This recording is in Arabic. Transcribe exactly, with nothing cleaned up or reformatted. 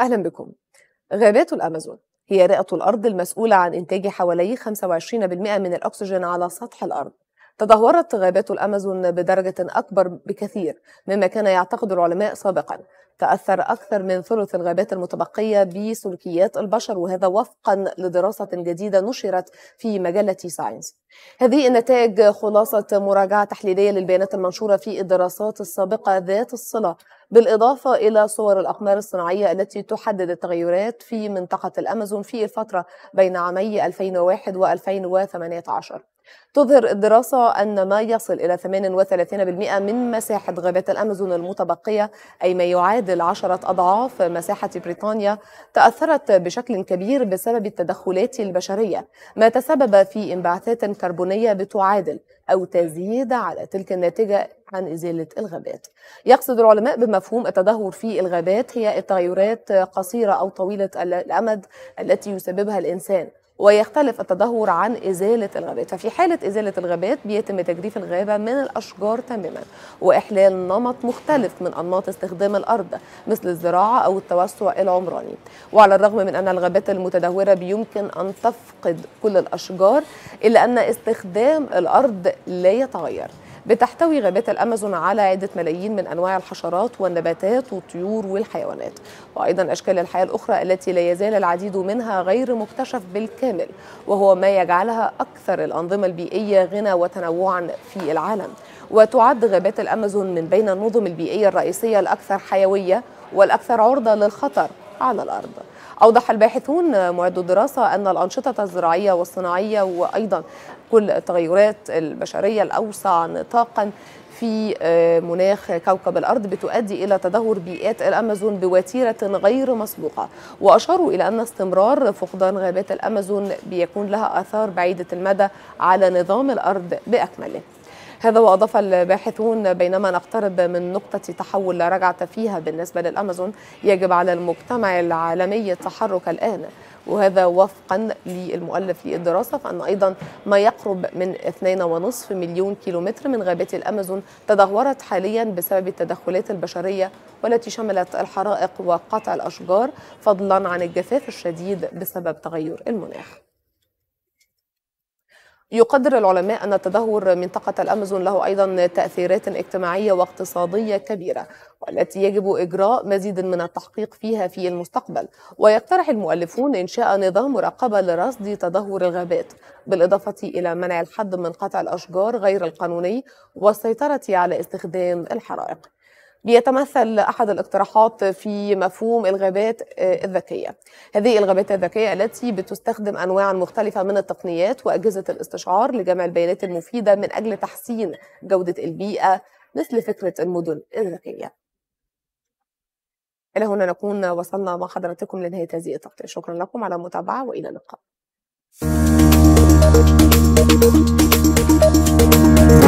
أهلا بكم. غابات الأمازون هي رئة الأرض المسؤولة عن إنتاج حوالي خمسة وعشرين بالمئة من الأكسجين على سطح الأرض. تدهورت غابات الأمازون بدرجة أكبر بكثير مما كان يعتقد العلماء سابقا. تأثر أكثر من ثلث الغابات المتبقية بسلوكيات البشر، وهذا وفقا لدراسة جديدة نشرت في مجلة ساينس. هذه النتائج خلاصة مراجعة تحليلية للبيانات المنشورة في الدراسات السابقة ذات الصلة، بالإضافة إلى صور الأقمار الصناعية التي تحدد التغيرات في منطقة الأمازون في الفترة بين عامي ألفين وواحد وألفين وثمانية عشر. تظهر الدراسة أن ما يصل إلى ثمانية وثلاثين بالمئة من مساحة غابات الأمازون المتبقية، أي ما يعادل عشرة أضعاف مساحة بريطانيا، تأثرت بشكل كبير بسبب التدخلات البشرية، ما تسبب في انبعاثات كربونية بتعادل أو تزيد على تلك الناتجة عن إزالة الغابات. يقصد العلماء بمفهوم التدهور في الغابات هي التغيرات قصيرة أو طويلة الأمد التي يسببها الإنسان، ويختلف التدهور عن إزالة الغابات. ففي حالة إزالة الغابات بيتم تجريف الغابة من الأشجار تماما وإحلال نمط مختلف من أنماط استخدام الأرض مثل الزراعة أو التوسع العمراني. وعلى الرغم من أن الغابات المتدهورة بيمكن أن تفقد كل الأشجار، إلا أن استخدام الأرض لا يتغير. بتحتوي غابات الأمازون على عدة ملايين من أنواع الحشرات والنباتات والطيور والحيوانات، وأيضا أشكال الحياة الأخرى التي لا يزال العديد منها غير مكتشف بالكامل، وهو ما يجعلها أكثر الأنظمة البيئية غنى وتنوعا في العالم. وتعد غابات الأمازون من بين النظم البيئية الرئيسية الأكثر حيوية والأكثر عرضة للخطر على الأرض. أوضح الباحثون معد الدراسة أن الأنشطة الزراعية والصناعية وأيضا كل التغيرات البشرية الأوسع نطاقا في مناخ كوكب الأرض بتؤدي إلى تدهور بيئات الأمازون بوتيرة غير مسبوقة. وأشاروا إلى أن استمرار فقدان غابات الأمازون بيكون لها آثار بعيدة المدى على نظام الأرض بأكمله. هذا وأضاف الباحثون بينما نقترب من نقطة تحول لا رجعة فيها بالنسبة للأمازون، يجب على المجتمع العالمي التحرك الآن. وهذا وفقا للمؤلف للدراسة، فأن أيضا ما يقرب من اثنين ونصف مليون كيلومتر من غابات الأمازون تدهورت حاليا بسبب التدخلات البشرية، والتي شملت الحرائق وقطع الأشجار، فضلا عن الجفاف الشديد بسبب تغير المناخ. يقدر العلماء أن تدهور منطقة الأمازون له أيضا تأثيرات اجتماعية واقتصادية كبيرة، والتي يجب إجراء مزيد من التحقيق فيها في المستقبل. ويقترح المؤلفون إنشاء نظام مراقبة لرصد تدهور الغابات، بالإضافة إلى منع الحد من قطع الأشجار غير القانوني والسيطرة على استخدام الحرائق. بيتمثل أحد الاقتراحات في مفهوم الغابات الذكية. هذه الغابات الذكية التي بتستخدم أنواع مختلفة من التقنيات وأجهزة الاستشعار لجمع البيانات المفيدة من أجل تحسين جودة البيئة، مثل فكرة المدن الذكية. إلى هنا نكون وصلنا مع حضراتكم لنهاية هذه التغطية. شكرا لكم على المتابعة وإلى اللقاء.